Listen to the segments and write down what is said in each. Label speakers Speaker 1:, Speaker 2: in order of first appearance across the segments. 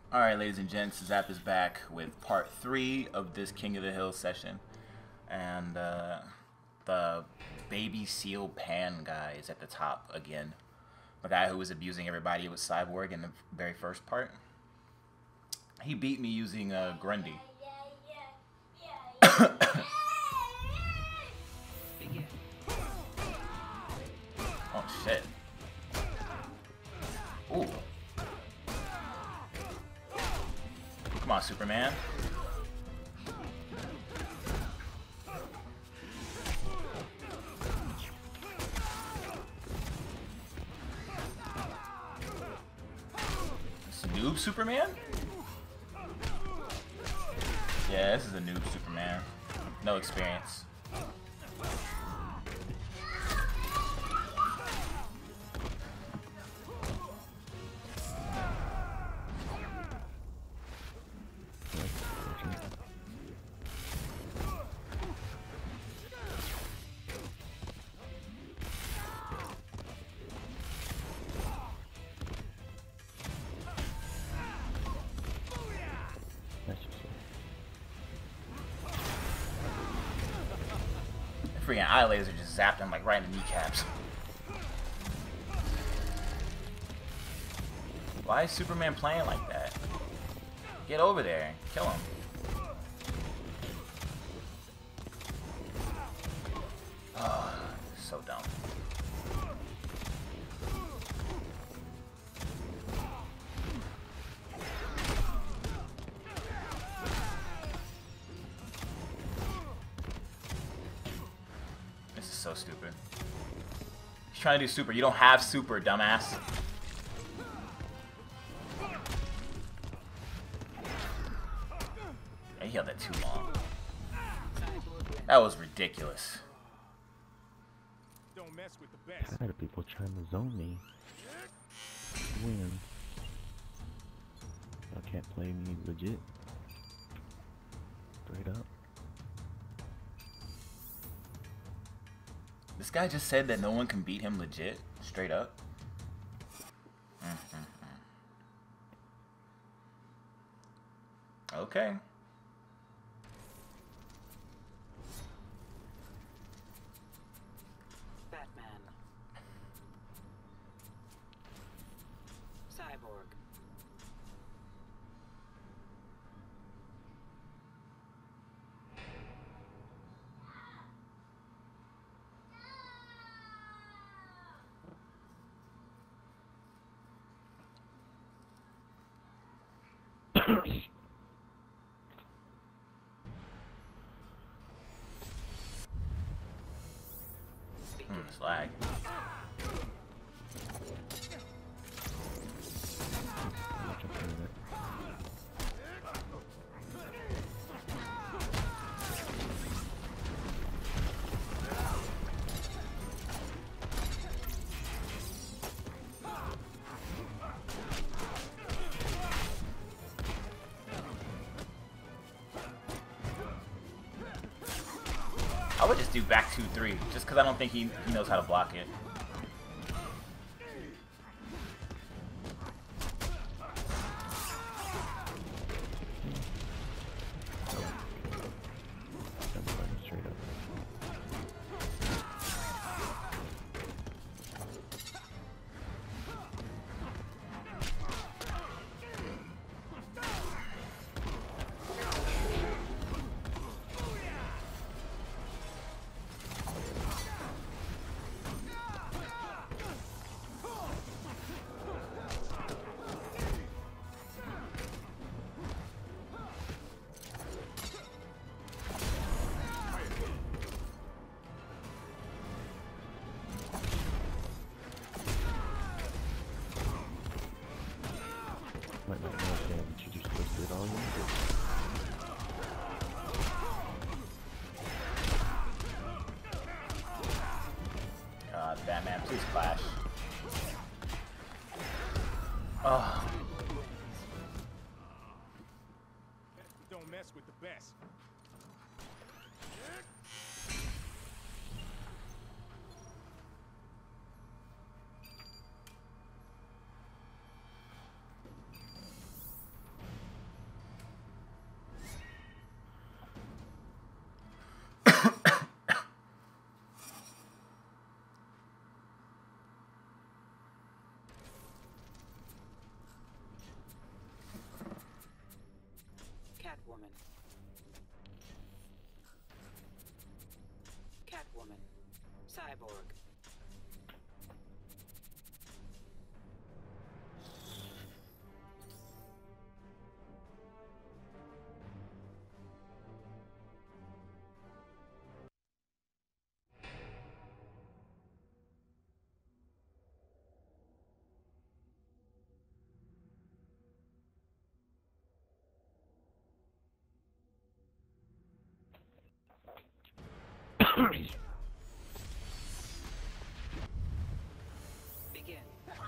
Speaker 1: Alright, ladies and gents, Zap is back with part 3 of this King of the Hill session. And the baby seal pan guy is at the top again. The guy who was abusing everybody with Cyborg in the very first part. He beat me using Grundy. Oh shit. Ooh. Come on, Superman. This is noob Superman? Yeah, this is a noob Superman. No experience. Freaking eye laser just zapped him like right in the kneecaps. Why is Superman playing like that? Get over there and kill him. Oh, so dumb. So stupid. He's trying to do super. You don't have super, dumbass. Yeah, he held that too long. That was ridiculous.
Speaker 2: Don't mess with the best.
Speaker 3: Tired of people trying to zone me. Win. I can't play me legit. Straight up.
Speaker 1: This guy just said that no one can beat him legit, straight up. Okay.
Speaker 4: Batman. Cyborg.
Speaker 1: Slag. I would just do back 2-3, just because I don't think he knows how to block it.
Speaker 3: Might not know that you just twisted all you.
Speaker 1: God, Batman, please clash. Oh.
Speaker 2: Don't mess with the best.
Speaker 4: Catwoman. Catwoman. Cyborg. Begin.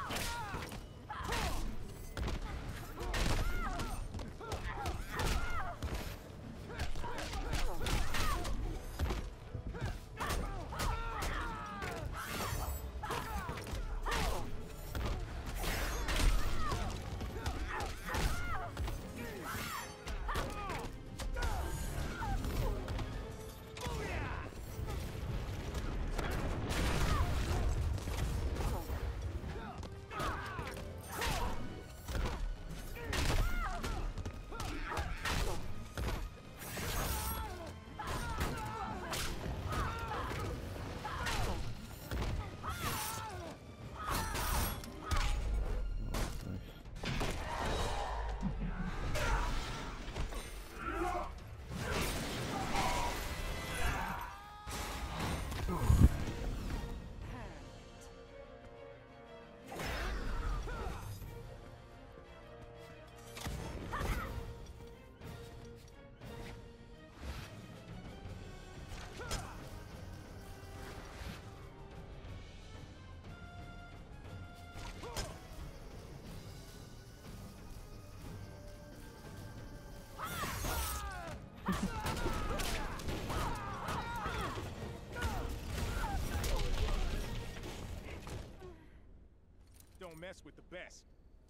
Speaker 2: Don't mess with the best.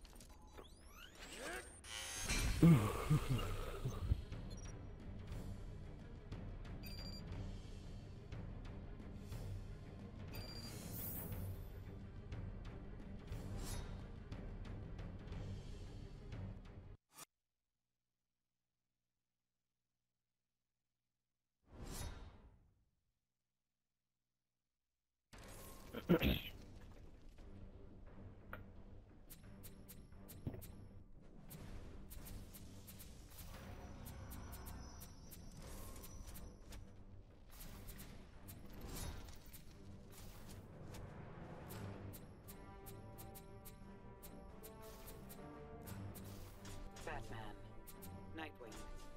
Speaker 4: Batman. Nightwing.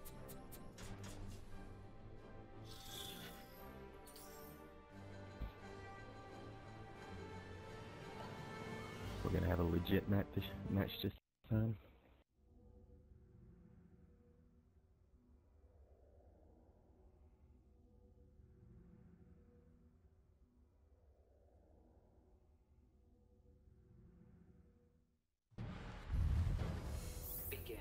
Speaker 3: We're gonna have a legit match this time.
Speaker 4: Begin.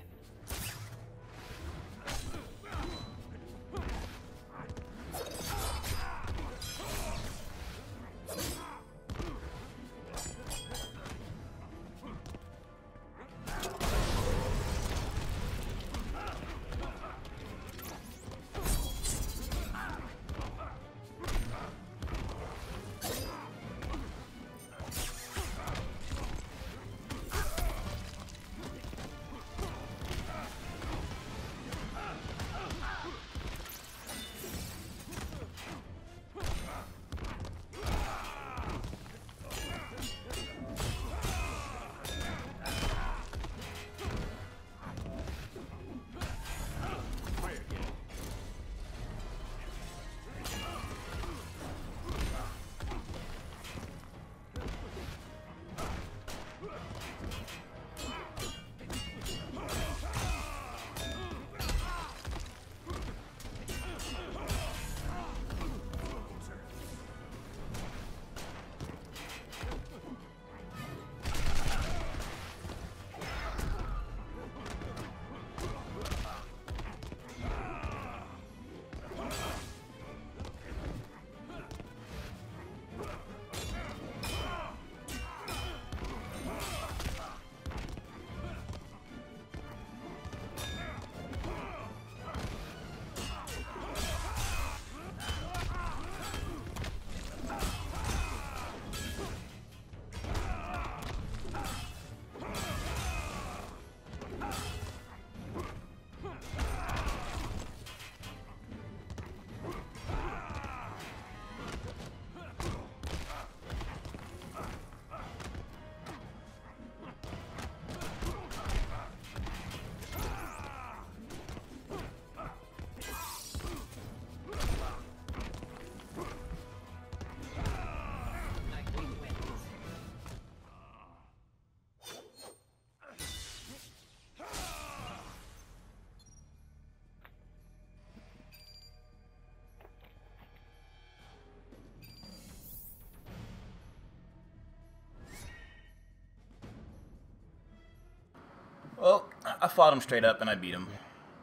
Speaker 1: Well, I fought him straight up and I beat him.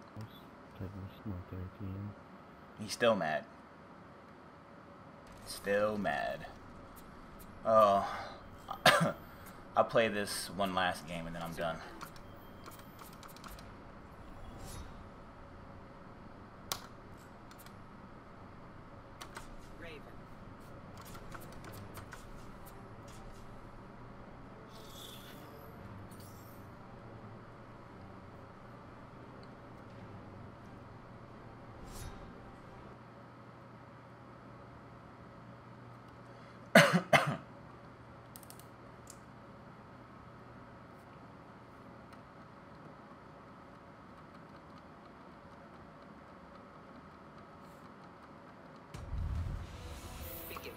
Speaker 1: He's still mad. Still mad. Oh, I'll play this one last game and then I'm done.
Speaker 4: Raven. Begin.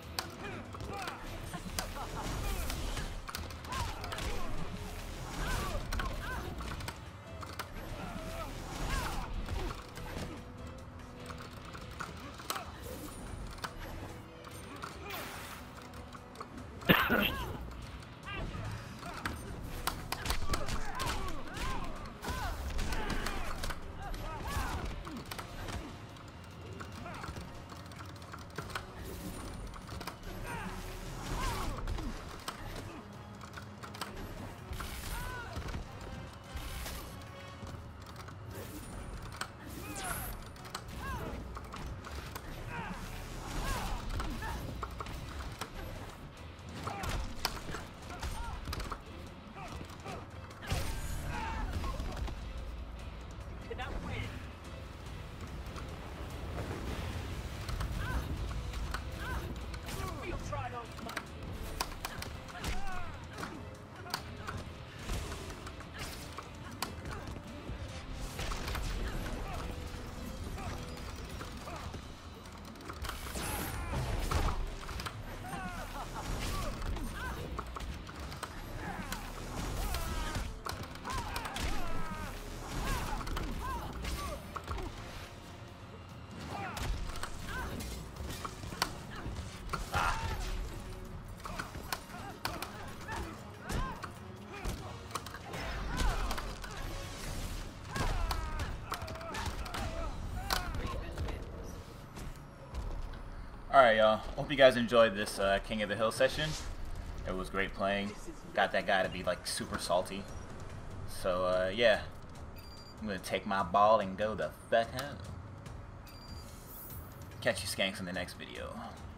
Speaker 1: Alright, y'all. Hope you guys enjoyed this King of the Hill session. It was great playing. Got that guy to be like super salty. So, yeah. I'm gonna take my ball and go the fuck home. Catch you skanks in the next video.